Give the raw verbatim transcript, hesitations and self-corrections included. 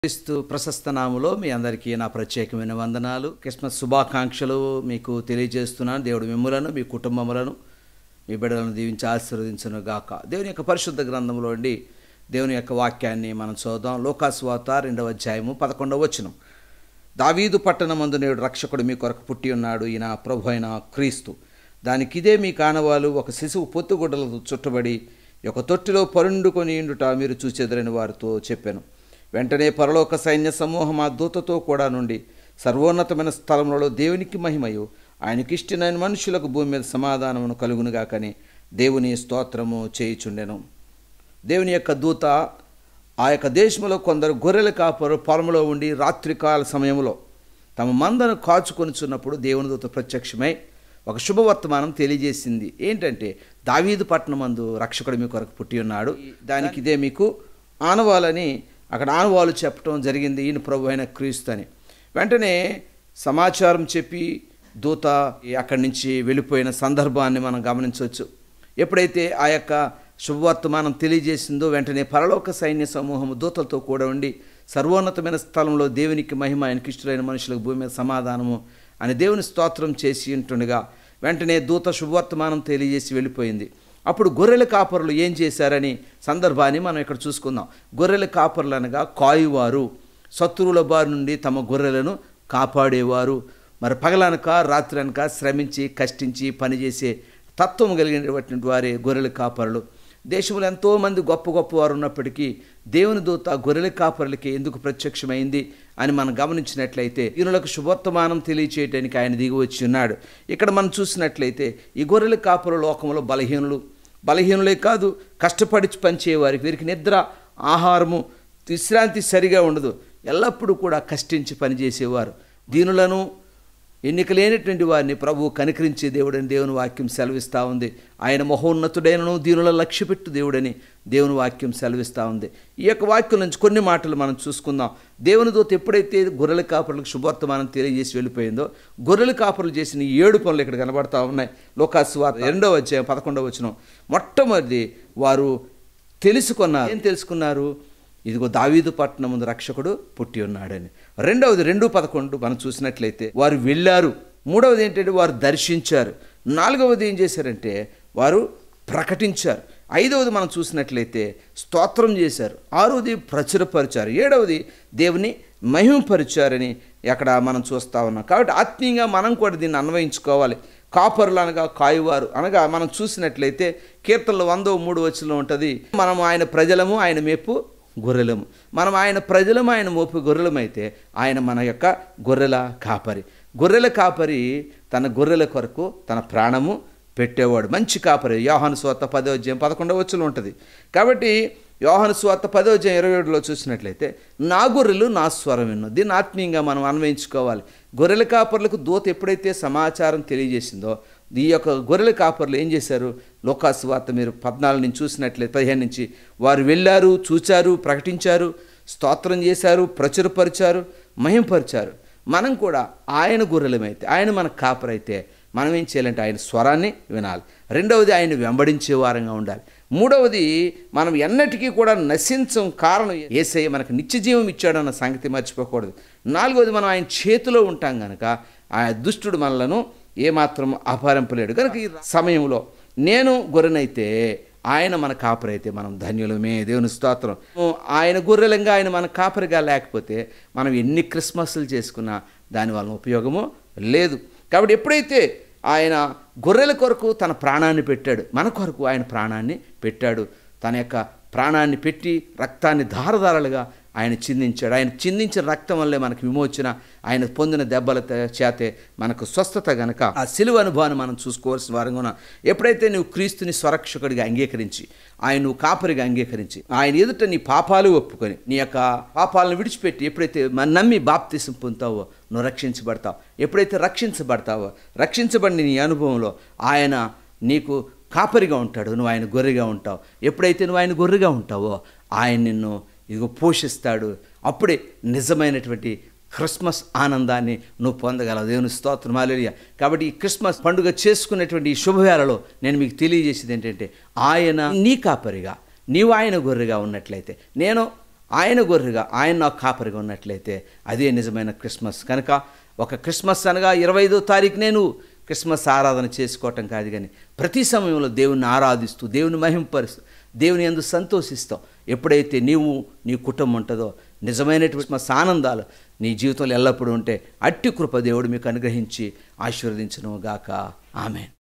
క్రీస్తు ప్రశస్త నామములో మీ అందరికీ నా ప్రత్యేకమైన వందనాలు, క్రిస్మస్ శుభాకాంక్షలు మీకు తెలియజేస్తున్నాను. దేవుడు మిమ్ములను, మీ కుటుంబములను, మీ బిడ్డలను దీవించి ఆశీర్వదించును గాక. దేవుని యొక్క పరిశుద్ధ గ్రంథంలో అండి దేవుని యొక్క వాక్యాన్ని మనం చదువుదాం. లోకాసువార్త రెండవ అధ్యాయము పదకొండవ వచనం. దావీదు పట్టణమందు నేడు రక్షకుడు మీ కొరకు పుట్టి ఉన్నాడు, ఈయన ప్రభు అయిన క్రీస్తు. దానికి ఇదే మీ కానవాలు, ఒక శిశువు పొత్తుగుడ్డలతో చుట్టబడి ఒక తొట్టిలో పరుండుకొని ఇండుట మీరు చూచెదరని వారితో చెప్పాను. వెంటనే పరలోక సైన్య సమూహం ఆ దూతతో కూడా నుండి సర్వోన్నతమైన స్థలములలో దేవునికి మహిమయు ఆయనకిష్టమైన మనుషులకు భూమి మీద సమాధానమును కలుగునుగాకని దేవుని స్తోత్రము చేయుచుండెను. దేవుని యొక్క దూత ఆ యొక్క దేశంలో కొందరు గొర్రెల కాపరు పొలంలో ఉండి రాత్రికాల సమయంలో తమ మందను కాచుకొనిచున్నప్పుడు దేవుని దూత ప్రత్యక్షమై ఒక శుభవర్తమానం తెలియజేసింది. ఏంటంటే, దావీదు పట్టణమందు రక్షకుడు మీ కొరకు పుట్టి ఉన్నాడు, దానికి ఇదే మీకు ఆనవాలని అక్కడ ఆనవాళ్ళు చెప్పడం జరిగింది, ఈయన ప్రభు అయిన క్రీస్తు అని. వెంటనే సమాచారం చెప్పి దూత అక్కడి నుంచి వెళ్ళిపోయిన సందర్భాన్ని మనం గమనించవచ్చు. ఎప్పుడైతే ఆ యొక్క శుభవర్తమానం తెలియజేసిందో వెంటనే పరలోక సైన్య సమూహము దూతలతో కూడా ఉండి సర్వోన్నతమైన స్థలంలో దేవునికి మహిమ ఆయనకిష్టులైన మనుషులకు భూమి మీద సమాధానము అని దేవుని స్తోత్రం చేసి ఉంటుండగా వెంటనే దూత శుభవర్తమానం తెలియజేసి వెళ్ళిపోయింది. అప్పుడు గొర్రెల కాపరులు ఏం చేశారని సందర్భాన్ని మనం ఇక్కడ చూసుకుందాం. గొర్రెల కాపరులు అనగా కాయువారు, శత్రువుల బారి నుండి తమ గొర్రెలను కాపాడేవారు. మరి పగలనక రాత్రి అనక శ్రమించి కష్టించి పనిచేసే తత్వం కలిగినటువంటి వారే గొర్రెల కాపరులు. దేశంలో ఎంతోమంది గొప్ప గొప్ప వారు ఉన్నప్పటికీ దేవుని దూత గొర్రెల కాపరులకి ఎందుకు ప్రత్యక్షమైంది అని మనం గమనించినట్లయితే ఈయనలకు శుభవర్తమానం తెలియచేయడానికి ఆయన దిగి వచ్చి ఉన్నాడు. ఇక్కడ మనం చూసినట్లయితే ఈ గొర్రెల కాపరు లోకంలో బలహీనులు, బలహీనులే కాదు కష్టపడి పనిచేయవారికి, వీరికి నిద్ర ఆహారము విశ్రాంతి సరిగా ఉండదు, ఎల్లప్పుడూ కూడా కష్టించి పనిచేసేవారు. దీనులను ఎన్నిక లేనటువంటి వారిని ప్రభువు కనికరించే దేవుడని దేవుని వాక్యం సెలవిస్తూ ఉంది. ఆయన మహోన్నతుడైనను దీనుల లక్ష్యపెట్టు దేవుడని దేవుని వాక్యం సెలవిస్తూ ఉంది. ఈ యొక్క వాక్యం నుంచి కొన్ని మాటలు మనం చూసుకుందాం. దేవుని దూత ఎప్పుడైతే గొర్రెల కాపరులకు శుభవర్తమానం తెలియజేసి వెళ్ళిపోయిందో గొర్రెల కాపరులు చేసిన ఏడు పనులు ఇక్కడ కనబడతా ఉన్నాయి. లోకాసువార్త రెండవ అధ్యాయం పదకొండవ వచనం. మొట్టమొదటి వారు తెలుసుకున్నారు. ఏం తెలుసుకున్నారు? ఇదిగో దావీదు పట్టణం ముందు రక్షకుడు పుట్టి ఉన్నాడని. రెండవది రెండు పదకొండు మనం చూసినట్లయితే వారు వెళ్ళారు. మూడవది ఏంటంటే వారు దర్శించారు. నాలుగవది ఏం చేశారంటే వారు ప్రకటించారు. ఐదవది మనం చూసినట్లయితే స్తోత్రం చేశారు. ఆరవది ప్రచురపరిచారు. ఏడవది దేవుని మహిమపరిచారని అక్కడ మనం చూస్తూ ఉన్నాం. కాబట్టి ఆత్మీయంగా మనం కూడా దీన్ని అన్వయించుకోవాలి. కాపరులు అనగా కాయువారు అనగా మనం చూసినట్లయితే కీర్తనలు వందో మూడు వచ్చులో ఉంటుంది, మనం ఆయన ప్రజలము ఆయన మేపు గొర్రెలము. మనం ఆయన ప్రజలము ఆయన మోపు గొర్రెలమైతే ఆయన మన యొక్క గొర్రెల కాపరి. గొర్రెల కాపరి తన గొర్రెల కొరకు తన ప్రాణము పెట్టేవాడు, మంచి కాపరి. యోహాను సువార్త పదో అధ్యాయం పదకొండవ వచనం ఉంటుంది. కాబట్టి యోహాను సువార్త పదో అధ్యాయం ఇరవై ఏడులో చూసినట్లయితే నా గొర్రెలు నా స్వరం విన్ను. దీన్ని ఆత్మీయంగా మనం అన్వయించుకోవాలి. గొర్రెల కాపరులకు దూత ఎప్పుడైతే సమాచారం తెలియజేసిందో ఈ యొక్క గొర్రెల కాపరులు ఏం చేశారు? లోకాసువార్త మీరు పద్నాలుగు నుంచి చూసినట్లయితే పదిహేను నుంచి వారు వెళ్ళారు, చూచారు, ప్రకటించారు, స్తోత్రం చేశారు, ప్రచురపరిచారు, మహింపరిచారు. మనం కూడా ఆయన గొర్రెలమైతే, ఆయన మన కాపరైతే మనం ఏం చేయాలంటే ఆయన స్వరాన్ని వినాలి. రెండవది ఆయన వెంబడించే వారంగా ఉండాలి. మూడవది మనం ఎన్నటికీ కూడా నశించం. కారణం యేసయ్య మనకు నిత్య జీవం ఇచ్చాడన్న సంగతి మర్చిపోకూడదు. నాలుగవది మనం ఆయన చేతిలో ఉంటాం కనుక ఆ దుష్టుడు మనలను ఏమాత్రం అపహరింపలేడు. కనుక ఈ సమయంలో నేను గొర్రెనైతే ఆయన మన కాపరైతే మనం ధన్యులమే. దేవుని స్తోత్రం. ఆయన గొర్రెలంగా ఆయన మన కాపరిగా లేకపోతే మనం ఎన్ని క్రిస్మస్లు చేసుకున్నా దానివల్ల ఉపయోగము లేదు. కాబట్టి ఎప్పుడైతే ఆయన గొర్రెల కొరకు తన ప్రాణాన్ని పెట్టాడు, మన కొరకు ఆయన ప్రాణాన్ని పెట్టాడు. తన యొక్క ప్రాణాన్ని పెట్టి రక్తాన్ని ధారధారలుగా ఆయన చిందించాడు. ఆయన చిందించిన రక్తం వల్లే మనకు విమోచన, ఆయన పొందిన దెబ్బల చేతే మనకు స్వస్థత. గనక ఆ సిలువ అనుభవాన్ని మనం చూసుకోవాల్సిన వారంగా ఎప్పుడైతే నువ్వు క్రీస్తుని స్వరక్షకుడిగా అంగీకరించి ఆయన నువ్వు కాపరిగా అంగీకరించి ఆయన ఎదుట నీ పాపాలు ఒప్పుకొని నీ యొక్క పాపాలను విడిచిపెట్టి ఎప్పుడైతే నమ్మి బాప్తిసం పొందుతావో నువ్వు రక్షించబడతావు. ఎప్పుడైతే రక్షించబడతావో రక్షించబడిన నీ అనుభవంలో ఆయన నీకు కాపరిగా ఉంటాడు, నువ్వు ఆయన గొర్రెగా ఉంటావు. ఎప్పుడైతే నువ్వు ఆయన గొర్రెగా ఉంటావో ఆయన నిన్ను ఇదిగో పోషిస్తాడు. అప్పుడే నిజమైనటువంటి క్రిస్మస్ ఆనందాన్ని నువ్వు పొందగలవు. దేవుని స్తోత్రం, హల్లెలూయా. కాబట్టి ఈ క్రిస్మస్ పండుగ చేసుకునేటువంటి ఈ శుభవేళలో నేను మీకు తెలియజేసేది ఏంటంటే ఆయన నీ కాపరిగా నీవు ఆయన గొర్రెగా ఉన్నట్లయితే, నేను ఆయన గొర్రెగా, ఆయన నాకు కాపరిగా ఉన్నట్లయితే అదే నిజమైన క్రిస్మస్. కనుక ఒక క్రిస్మస్ అనగా ఇరవై ఐదో తారీఖు నేను క్రిస్మస్ ఆరాధన చేసుకోవటం కాదు, కానీ ప్రతి సమయంలో దేవుని ఆరాధిస్తూ, దేవుని మహింపరుస్తూ, దేవుని యందు సంతోషిస్తాం. ఎప్పుడైతే నీవు నీ కుటుంబం ఉంటుందో నిజమైనటువంటి క్రిస్మస్ ఆనందాలు నీ జీవితంలో ఎల్లప్పుడూ ఉంటే అట్టి కృప దేవుడు మీకు అనుగ్రహించి ఆశీర్వదించును గాక. ఆమేన్.